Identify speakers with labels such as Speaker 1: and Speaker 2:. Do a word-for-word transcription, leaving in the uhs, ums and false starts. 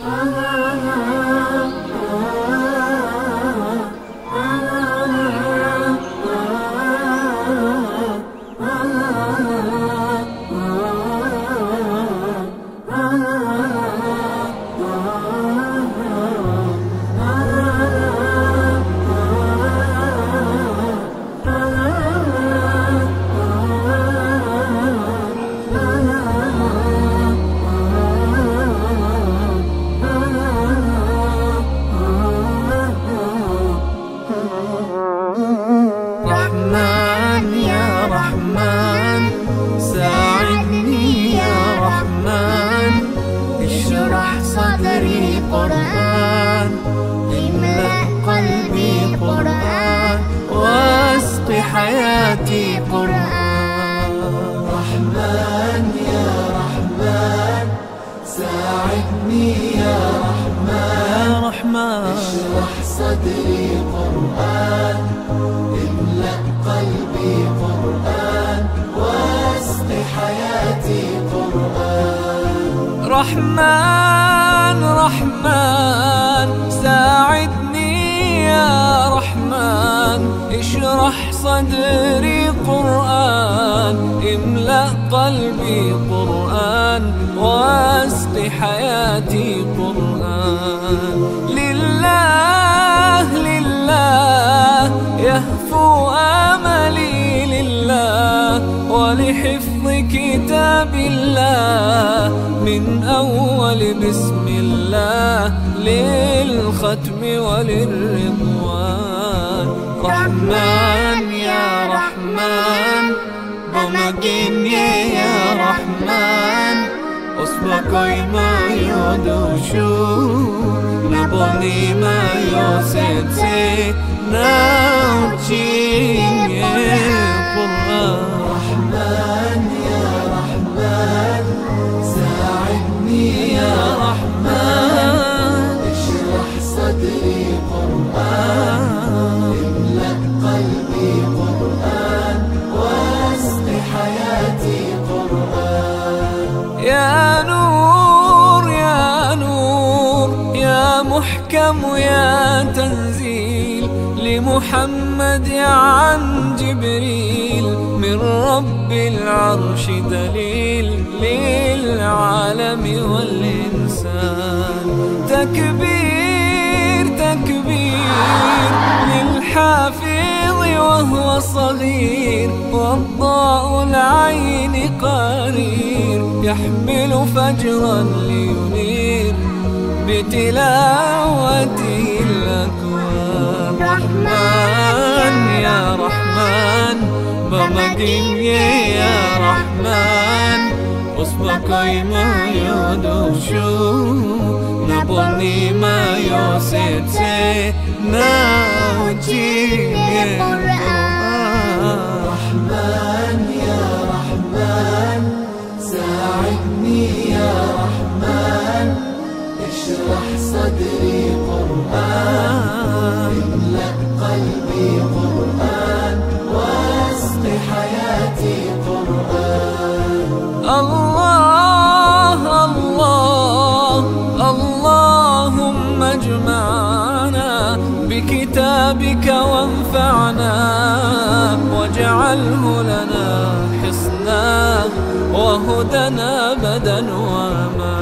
Speaker 1: رحمن يا رحمن ساعدني يا رحمن، اشرح صدري قرآن، املأ قلبي قرآن، واسق حياتي قرآن.
Speaker 2: رحمن يا رحمن ساعدني يا رحمن،
Speaker 1: يا رحمن
Speaker 2: اشرح صدري قرآن، املأ قلبي قرآن، واسق حياتي قرآن.
Speaker 1: رحمن رحمن ساعدني يا رحمن، اشرح صدري قرآن، املأ قلبي قرآن، واسق حياتي قرآن. لله لله يهفو آملي لله، ولحفظ كتاب الله من أول بسم الله للختم وللرضوان. رحمن يا رحمن بمجيني يا رحمن، أصبحي ما يدوشو نبني ما يوسيتي ناوتشي قرآن.
Speaker 2: رحمن يا رحمن ساعدني يا رحمن، اشرح صدري قرآن، املأ قلبي قرآن، واسق حياتي قرآن.
Speaker 1: يا نور يا نور يا محكم يا تنزيل لمحمد عن جبريل، من رب العرش دليل للعالم والإنسان. تكبير تكبير للحافظ وهو صغير، والضاء العين قرير، يحمل فجرا لينير بتلاوته الأكوان. رحمن يا رحمن بمجيني يا رحمن، أصبحي ما يدوشو نبني ما يوسيتي ناوتي قرآن.
Speaker 2: رحمن يا رحمن ساعدني يا رحمن، اشرح صدري قرآن، املأ قلبي قرآن، واسق حياتي قرآن.
Speaker 1: الله الله اللهم اجمعنا بكتابك وانفعنا، واجعله لنا حصنا وهدنا أبدا وأمانا.